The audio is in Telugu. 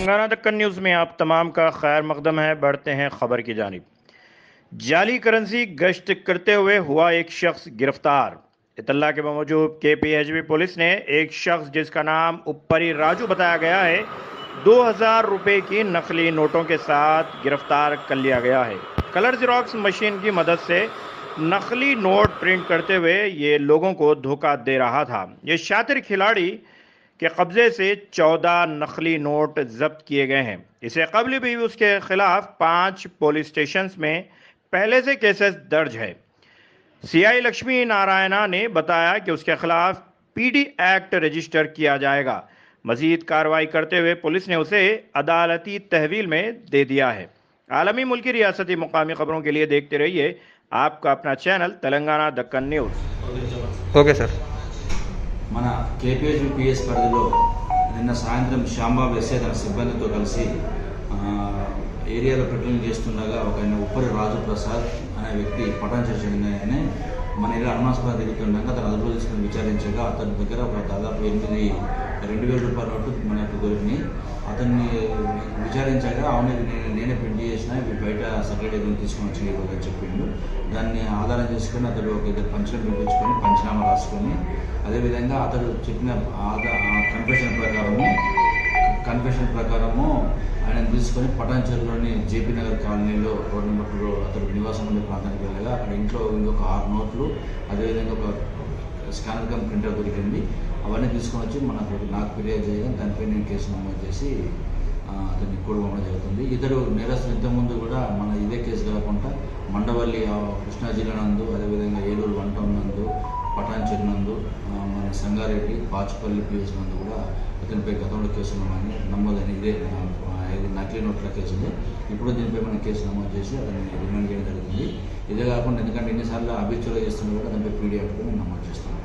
तेलंगाना दक्कन न्यूज़ में आप तमाम का खैर मकदम है। बढ़ते हैं खबर की जानिब। जाली करेंसी गश्त करते हुए हुआ एक शख्स गिरफ्तार। इतला के बावजूद केपीएचबी पुलिस ने एक शख्स जिसका नाम ऊपरी राजू बताया गया है 2000 रुपए की नकली नोटों के साथ गिरफ्तार कर लिया गया है। कलर जेरोक्स मशीन की मदद से नकली नोट प्रिंट करते हुए ये लोगों को धोखा दे रहा था। ये शातिर खिलाड़ी के कब्जे से 14 नकली नोट जब्त किए गए हैं। इससे कबल भी उसके खिलाफ 5 पुलिस स्टेशन में पहले से केसेस दर्ज है। सीआई लक्ष्मी नारायणा ने बताया कि उसके खिलाफ पीडी एक्ट रजिस्टर किया जाएगा। मजीद कार्रवाई करते हुए पुलिस ने उसे अदालती तहवील में दे दिया है। आलमी, मुल्की, रियासती, मुकामी खबरों के लिए देखते रहिए आपका अपना channel Telangana Deccan news. Okay sir. మన కేపీహెచ్బీ పిఎస్ పరిధిలో నిన్న సాయంత్రం శ్యాంబాబు ఎస్ఐ తన సిబ్బందితో కలిసి ఏరియాలో పెట్రోలింగ్ చేస్తుండగా ఒక ఆయన ఉప్పరి రాజు ప్రసాద్ అనే వ్యక్తి పటాన్ చెందిన మన ఏరియా అనుమానాస్పద తిరుగుతుండగా అతను అదుపులో తీసుకుని విచారించగా అతని దగ్గర ఒక దాదాపు 2,000 రూపాయల నోటు మనకు దొరికినాయి. అతన్ని విచారించగా అవును నేనే ప్రింట్ చేసిన ఇవి బయట సెక్రటరీ తీసుకొని వచ్చి అని చెప్పిండు. దాన్ని ఆధారం చేసుకుని అతడు ఒక ఇద్దరు పంచులను పిలిపించుకొని పంచనామా రాసుకొని అదేవిధంగా అతడు చెప్పిన కన్ఫెషన్ ప్రకారము ఆయన తీసుకొని పటాన్చెరులోని జేపీ నగర్ కాలనీలో రోడ్ నెంబర్ 2 అతడు నివాసం ఉండే ప్రాంతానికి వెళ్ళగా అక్కడ ఇంట్లో ఇంకొక 6 నోట్లు అదేవిధంగా ఒక స్కానర్ కమ్ ప్రింటర్ దొరికింది. అవన్నీ తీసుకొని వచ్చి నాకు ఫిర్యాదు చేయడం దానిపై నేను కేసు నమోదు చేసి అతన్ని కూడబొమ్మడం జరుగుతుంది. ఇతడు నేరస్తులు ఇంతకుముందు కూడా మన ఇదే కేసు కాకుండా మండవల్లి కృష్ణా జిల్లా నందు అదేవిధంగా ఏలూరు 1 టౌన్ నందు పటాన్చెరు నందు మన సంగారెడ్డి పాచిపల్లి పిఎస్ నందు కూడా అతనిపై గతంలో కేసు నమోదని ఇదే నకిలీ నోట్ల కేసు ఉంది. ఇప్పుడు దీనిపై మనం కేసు నమోదు చేసి అతన్ని రిమాండ్ చేయడం జరుగుతుంది. ఇదే కాకుండా ఎందుకంటే ఎన్నిసార్లు అభిచోర చేస్తున్నా కూడా అతనిపై పీడీ యాక్ట్ నమోదు చేస్తున్నాం.